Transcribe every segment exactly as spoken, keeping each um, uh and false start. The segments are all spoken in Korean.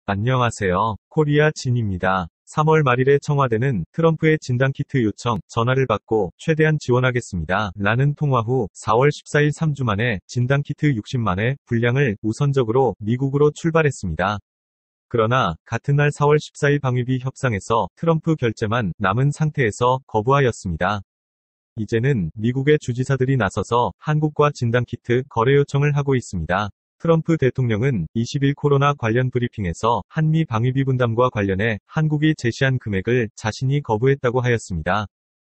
안녕하세요. 코리아 진입니다. 삼월 말일에 청와대는 트럼프의 진단키트 요청, 전화를 받고 최대한 지원하겠습니다. 라는 통화 후 사월 십사일 삼 주 만에 진단키트 육십만 회 분량을 우선적으로 미국으로 출발했습니다. 그러나 같은 날 사월 십사일 방위비 협상에서 트럼프 결재만 남은 상태에서 거부하였습니다. 이제는 미국의 주지사들이 나서서 한국과 진단키트 거래 요청을 하고 있습니다. 트럼프 대통령은 이십일 코로나 관련 브리핑에서 한미 방위비 분담과 관련해 한국이 제시한 금액을 자신이 거부했다고 하였습니다.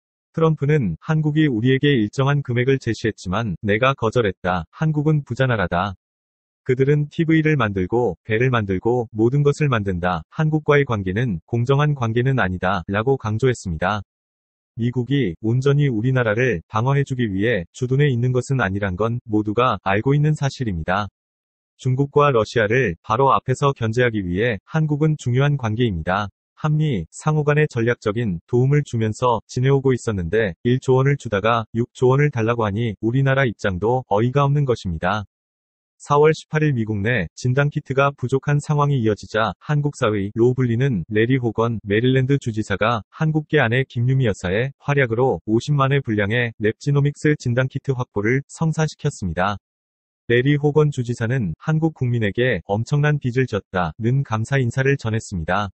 트럼프는 한국이 우리에게 일정한 금액을 제시했지만 내가 거절했다. 한국은 부자나라다. 그들은 티비를 만들고 배를 만들고 모든 것을 만든다. 한국과의 관계는 공정한 관계는 아니다. 라고 강조했습니다. 미국이 온전히 우리나라를 방어해주기 위해 주둔해 있는 것은 아니란 건 모두가 알고 있는 사실입니다. 중국과 러시아를 바로 앞에서 견제하기 위해 한국은 중요한 관계입니다. 한미 상호 간의 전략적인 도움을 주면서 지내오고 있었는데 일조 원을 주다가 육조 원을 달라고 하니 우리나라 입장도 어이가 없는 것입니다. 사월 십팔일 미국 내 진단키트가 부족한 상황이 이어지자 한국사의,로 불리는 레리 호건 메릴랜드 주지사가 한국계 아내 김유미 여사의 활약으로 오십만 회 분량의 랩지노믹스 진단키트 확보를 성사시켰습니다. 레리 호건 주지사는 한국 국민에게 엄청난 빚을 졌다는 감사 인사를 전했습니다.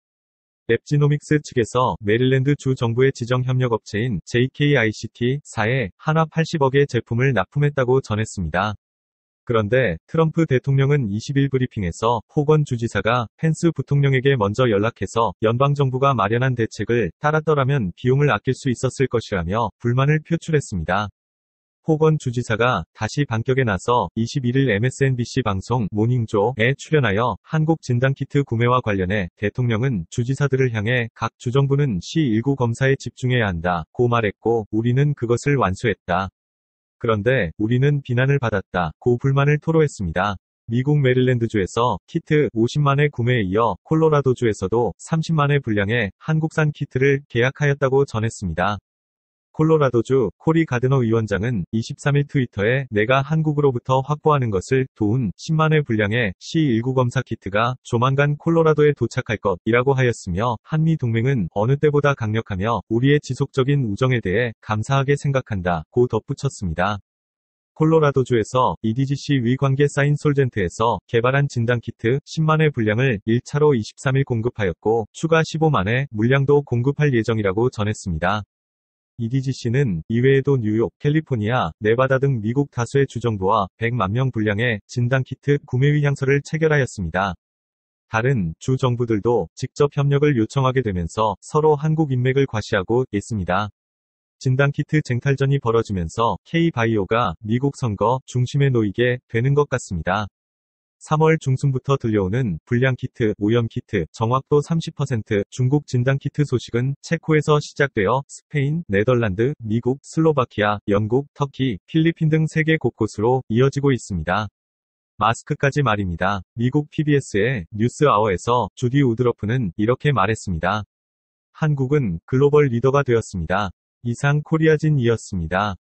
랩지노믹스 측에서 메릴랜드 주 정부의 지정 협력업체인 제이케이아이씨티사에 한화 팔십억의 제품을 납품했다고 전했습니다. 그런데 트럼프 대통령은 이십일 브리핑에서 호건 주지사가 펜스 부통령에게 먼저 연락해서 연방정부가 마련한 대책을 따랐더라면 비용을 아낄 수 있었을 것이라며 불만을 표출했습니다. 호건 주지사가 다시 반격에 나서 이십일일 엠에스엔비씨 방송 모닝조에 출연하여 한국 진단키트 구매와 관련해 대통령은 주지사들을 향해 각 주정부는 시 일구 검사에 집중해야 한다 고 말했고 우리는 그것을 완수했다. 그런데 우리는 비난을 받았다 고 불만을 토로했습니다. 미국 메릴랜드주에서 키트 오십만 회 구매에 이어 콜로라도주에서도 삼십만 회 분량의 한국산 키트를 계약하였다고 전했습니다. 콜로라도주 코리 가드너 위원장은 이십삼일 트위터에 내가 한국으로부터 확보하는 것을 도운 십만 회 분량의 시 일구 검사 키트가 조만간 콜로라도에 도착할 것이라고 하였으며 한미 동맹은 어느 때보다 강력하며 우리의 지속적인 우정에 대해 감사하게 생각한다 고 덧붙였습니다. 콜로라도주에서 이디지씨 위관계 사인 솔젠트에서 개발한 진단키트 십만 회 분량을 일 차로 이십삼일 공급하였고 추가 십오만 회 물량도 공급할 예정이라고 전했습니다. 이디지씨는 이외에도 뉴욕, 캘리포니아, 네바다 등 미국 다수의 주정부와 백만 명 분량의 진단키트 구매 의향서를 체결하였습니다. 다른 주 정부들도 직접 협력을 요청하게 되면서 서로 한국 인맥을 과시하고 있습니다. 진단키트 쟁탈전이 벌어지면서 K-바이오가 미국 선거 중심에 놓이게 되는 것 같습니다. 삼월 중순부터 들려오는 불량키트, 오염키트, 정확도 삼십 퍼센트 중국 진단키트 소식은 체코에서 시작되어 스페인, 네덜란드, 미국, 슬로바키아, 영국, 터키, 필리핀 등 세계 곳곳으로 이어지고 있습니다. 마스크까지 말입니다. 미국 피비에스의 뉴스아워에서 주디 우드러프는 이렇게 말했습니다. 한국은 글로벌 리더가 되었습니다. 이상 코리아진이었습니다.